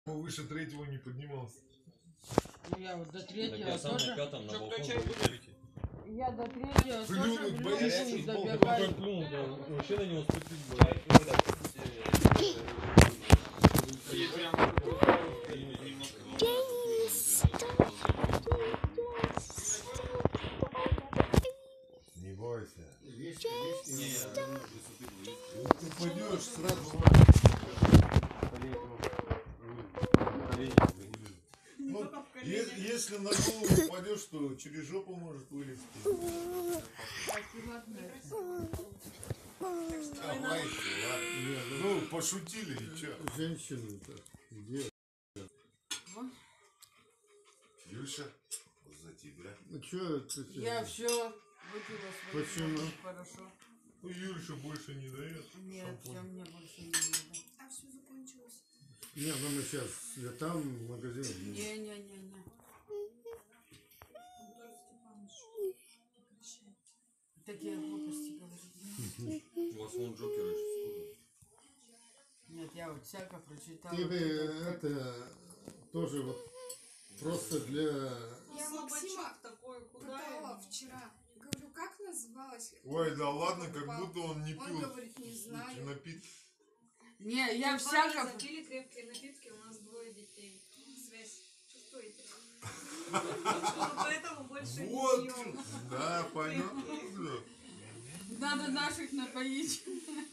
Выше третьего не поднимался. Ну я вот до третьего я сам тоже. на пятом на балкон. Я до третьего тоже в люльку забегаю. Плюнул, да, вообще на него спустить было. Не бойся. Ты пойдешь сразу. Ну, если на голову упадешь, то через жопу может вылезти. Давайте, ладно. Ну, пошутили и чё? Женщины-то где? Юша, за тебя. Ну чё это? Я все выпила свою. Почему? Хорошо. Ну, Юльша больше не дает. Нет, все мне больше не надо. А все закончилось. Не, ну мы сейчас там в магазин. Не. Такие глупости говорить. У вас вон Джокер еще. Нет, я вот всяко прочитала. Ты бы это тоже вот просто для... Я Максима пытала вчера. Говорю, как называлась? Ой, да ладно, как будто он не Он пил говорит, не знаю. напитки. Не, я всяко... Запили крепкие напитки, у нас 2 детей. Связь чувствуете? Поэтому больше не Вот, пьем. да, понятно. Надо наших напоить.